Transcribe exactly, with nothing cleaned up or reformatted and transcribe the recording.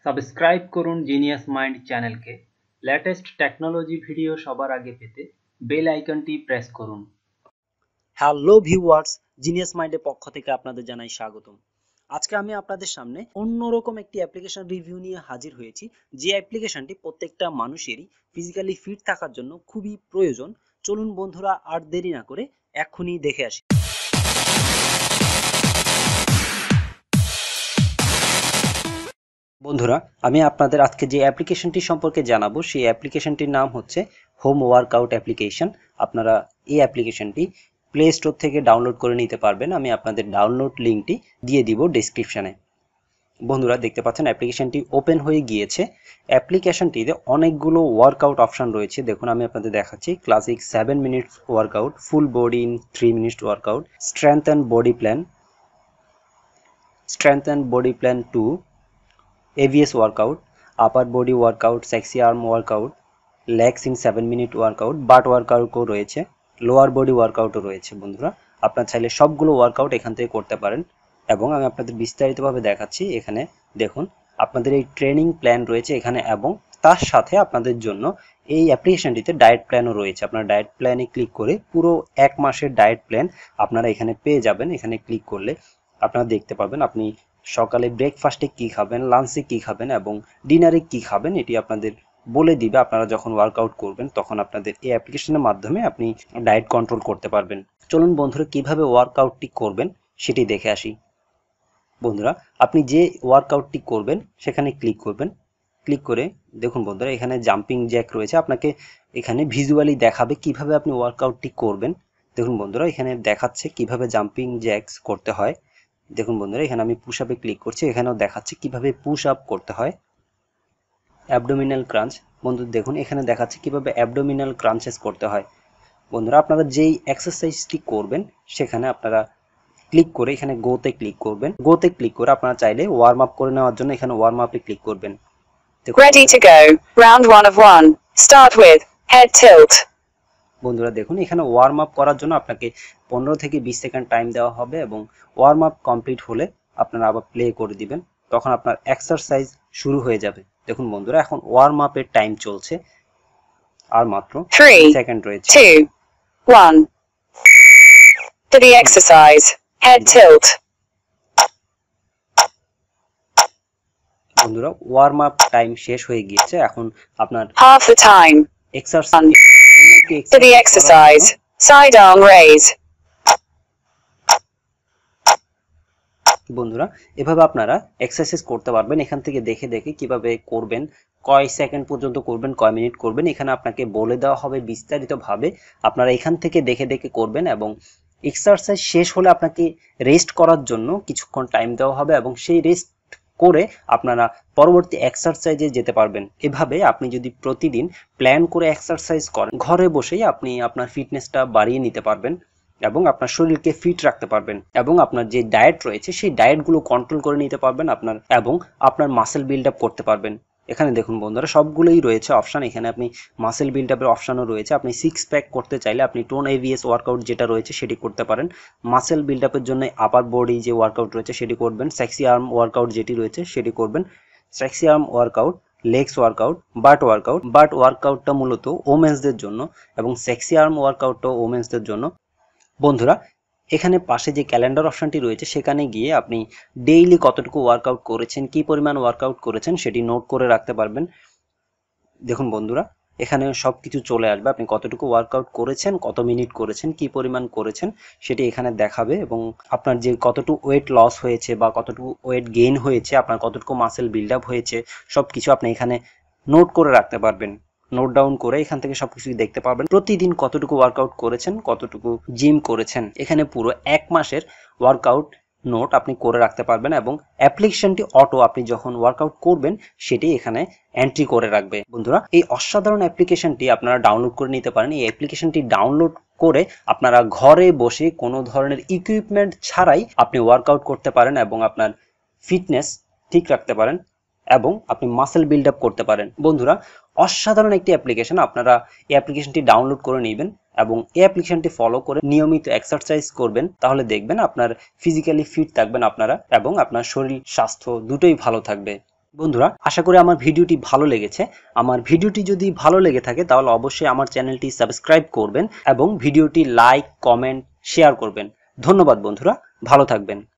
Subscribe করুন genius mind চ্যানেলকে। Latest technology video সবার আগে পেতে বেল আইকনটি প্রেস করুন। হ্যালো ভিউয়ার্স, জিনিয়াস মাইন্ডের পক্ষ থেকে আপনাদের জানাই স্বাগতম। আজকে আমি আপনাদের সামনে অন্যরকম একটি অ্যাপ্লিকেশন রিভিউ নিয়ে হাজির হয়েছি, যে অ্যাপ্লিকেশনটি প্রত্যেকটা মানুষেরই ফিজিক্যালি ফিট থাকার জন্য খুবই প্রয়োজন। চলুন বন্ধুরা, আর দেরি না করে এক্ষুনি দেখে আসি। বন্ধুরা, আমি আপনাদের আজকে যে অ্যাপ্লিকেশনটি সম্পর্কে জানাবো সেই অ্যাপ্লিকেশনটির নাম হচ্ছে হোম ওয়ার্কআউট অ্যাপ্লিকেশন। আপনারা এই অ্যাপ্লিকেশনটি প্লে স্টোর থেকে ডাউনলোড করে নিতে পারবেন। আমি আপনাদের ডাউনলোড লিঙ্কটি দিয়ে দিব ডেসক্রিপশানে। বন্ধুরা, দেখতে পাচ্ছেন অ্যাপ্লিকেশনটি ওপেন হয়ে গিয়েছে। অ্যাপ্লিকেশনটিতে অনেকগুলো ওয়ার্কআউট অপশান রয়েছে। দেখুন, আমি আপনাদের দেখাচ্ছি। Classic seven minutes workout, full body in three minutes workout, strength and body plan, strength and body plan two, A V S workout, upper body workout, sexy arm workout, legs in seven minute workout, butt workout ও রয়েছে, lower body workout ও রয়েছে। বন্ধুরা, আপনারা চাইলে সবগুলো workout এখান থেকে করতে পারেন এবং আমি আপনাদের বিস্তারিতভাবে দেখাচ্ছি। এখানে দেখুন, আপনাদের এই ট্রেনিং প্ল্যান রয়েছে এখানে এবং তার সাথে আপনাদের জন্য এই অ্যাপ্লিকেশনটিতে ডায়েট প্ল্যানও রয়েছে। আপনারা ডায়েট প্ল্যানে ক্লিক করে পুরো এক মাসের ডায়েট প্ল্যান আপনারা এখানে পেয়ে যাবেন। এখানে ক্লিক করলে আপনারা দেখতে পাবেন আপনি সকালে ব্রেকফাস্টে কি খাবেন, লাঞ্চে কি খাবেন এবং ডিনারে কি খাবেন, এটি আপনাদের বলে দিবে। আপনারা যখন ওয়ার্কআউট করবেন তখন আপনাদের এই অ্যাপ্লিকেশনের মাধ্যমে আপনি ডায়েট কন্ট্রোল করতে পারবেন। চলুন বন্ধুরা, কিভাবে ওয়ার্কআউটটি করবেন সেটি দেখে আসি। বন্ধুরা, আপনি যে ওয়ার্কআউটটি করবেন সেখানে ক্লিক করবেন। ক্লিক করে দেখুন বন্ধুরা, এখানে জাম্পিং জ্যাক রয়েছে। আপনাকে এখানে ভিজুয়ালি দেখাবে কিভাবে আপনি ওয়ার্কআউটটি করবেন। দেখুন বন্ধুরা, এখানে দেখাচ্ছে কিভাবে জাম্পিং জ্যাকস করতে হয়। দেখুন বন্ধুরা, এখানে আমি পুশ আপে ক্লিক করছি। এখানেও দেখাচ্ছে কিভাবে পুশ আপ করতে হয়। অ্যাবডোমিনাল ক্রাঞ্চ, বন্ধু দেখুন এখানে দেখাচ্ছে কিভাবে অ্যাবডোমিনাল ক্রাঞ্চেস করতে হয়। বন্ধুরা, আপনারা যেই এক্সারসাইজটি করবেন সেখানে আপনারা ক্লিক করে এখানে গোতে ক্লিক করবেন। গোতে ক্লিক করে আপনারা চাইলে ওয়ার্ম আপ করে নেওয়ার জন্য এখানে ওয়ার্ম আপে ক্লিক করবেন। Ready to go. Round one of one. Start with head tilt. বন্ধুরা দেখুন, এখানে ওয়ার্ম আপ করার জন্য আপনাকে পনেরো থেকে বিশ সেকেন্ড টাইম দেওয়া হবে এবং ওয়ার্ম আপ কমপ্লিট হলে আপনারা আবার প্লে করে দিবেন, তখন আপনার এক্সারসাইজ শুরু হয়ে যাবে। দেখুন বন্ধুরা, এখন ওয়ার্ম আপের টাইম চলছে, আর মাত্র Three, সেকেন্ড রয়েছে। two, one. For the exercise, head tilt. বন্ধুরা, ওয়ার্ম আপ টাইম শেষ হয়ে গিয়েছে। এখন আপনার Half the time. Exercise For the exercise, side arm raise. বন্ধুরা, এভাবে আপনারা এক্সারসাইজ করতে পারবেন। এখান থেকে দেখে দেখে কিভাবে করবেন, কয় সেকেন্ড পর্যন্ত করবেন, কয় মিনিট করবেন, এখানে আপনাকে বলে দেওয়া হবে বিস্তারিতভাবে। আপনারা এখান থেকে দেখে দেখে করবেন এবং এক্সারসাইজ শেষ হলে আপনাকে রেস্ট করার জন্য কিছুক্ষণ টাইম দেওয়া হবে এবং সেই রেস্ট করে আপনারা পরবর্তী এক্সারসাইজে যেতে পারবেন। এভাবে আপনি যদি প্রতিদিন প্ল্যান করে এক্সারসাইজ করেন, ঘরে বসেই আপনি আপনার ফিটনেসটা বাড়িয়ে নিতে পারবেন এবং আপনার শরীরকে ফিট রাখতে পারবেন এবং আপনার যে ডায়েট রয়েছে সেই ডায়েটগুলো কন্ট্রোল করে নিতে পারবেন আপনার এবং আপনার মাসেল বিল্ড আপ করতে পারবেন। এখানে দেখুন বন্ধুরা, সবগুলোই রয়েছে অপশান। এখানে আপনি মাসেল বিল্ড আপের অপশানও রয়েছে। আপনি সিক্স প্যাক করতে চাইলে আপনি টোন এভিএস ওয়ার্কআউট যেটা রয়েছে সেটি করতে পারেন। মাসেল বিল্ড আপের জন্য আপার বডি যে ওয়ার্কআউট রয়েছে সেটি করবেন। সেক্সি আর্ম ওয়ার্কআউট যেটি রয়েছে সেটি করবেন। Sexy arm workout, legs workout, butt workout. Butt ওয়ার্কআউটটা মূলত ওমেন্সদের জন্য এবং সেক্সি আর্ম ওয়ার্কআউটটাও ওমেন্সদের জন্য। বন্ধুরা, এখানে পাশে যে ক্যালেন্ডার অপশনটি রয়েছে সেখানে গিয়ে আপনি ডেইলি কতটুকু ওয়ার্কআউট করেছেন, কি পরিমাণ ওয়ার্কআউট করেছেন সেটি নোট করে রাখতে পারবেন। দেখুন বন্ধুরা, এখানে সব কিছু চলে আসবে। আপনি কতটুকু ওয়ার্কআউট করেছেন, কত মিনিট করেছেন, কি পরিমাণ করেছেন সেটি এখানে দেখাবে এবং আপনার যে কতটুকু ওয়েট লস হয়েছে বা কতটুকু ওয়েট গেইন হয়েছে, আপনার কতটুকু মাসেল বিল্ড আপ হয়েছে, সব কিছু আপনি এখানে নোট করে রাখতে পারবেন। নোট ডাউন করে এখান থেকে সবকিছু দেখতে পারবেন। প্রতিদিন কতটুকু ওয়ার্কআউট করেছেন, কতটুকু জিম করেছেন, এখানে পুরো এক মাসের ওয়ার্কআউট নোট আপনি করে রাখতে পারবেন এবং অ্যাপ্লিকেশনটি অটো আপনি যখন ওয়ার্কআউট করবেন সেটি এখানে এন্ট্রি করে রাখবে। বন্ধুরা, এই অসাধারণ অ্যাপ্লিকেশনটি আপনারা ডাউনলোড করে নিতে পারেন। এই অ্যাপ্লিকেশনটি ডাউনলোড করে আপনারা ঘরে বসে কোনো ধরনের ইকুইপমেন্ট ছাড়াই আপনি ওয়ার্কআউট করতে পারেন এবং আপনার ফিটনেস ঠিক রাখতে পারেন এবং আপনি মাসেল বিল্ড আপ করতে পারেন। বন্ধুরা, অসাধারণ একটি অ্যাপ্লিকেশন। আপনারা এই অ্যাপ্লিকেশনটি ডাউনলোড করে নেবেন এবং এই অ্যাপ্লিকেশনটি ফলো করে নিয়মিত এক্সারসাইজ করবেন, তাহলে দেখবেন আপনার ফিজিক্যালি ফিট থাকবেন আপনারা এবং আপনার শরীর স্বাস্থ্য দুটোই ভালো থাকবে। বন্ধুরা, আশা করি আমার ভিডিওটি ভালো লেগেছে। আমার ভিডিওটি যদি ভালো লেগে থাকে তাহলে অবশ্যই আমার চ্যানেলটি সাবস্ক্রাইব করবেন এবং ভিডিওটি লাইক, কমেন্ট, শেয়ার করবেন। ধন্যবাদ বন্ধুরা, ভালো থাকবেন।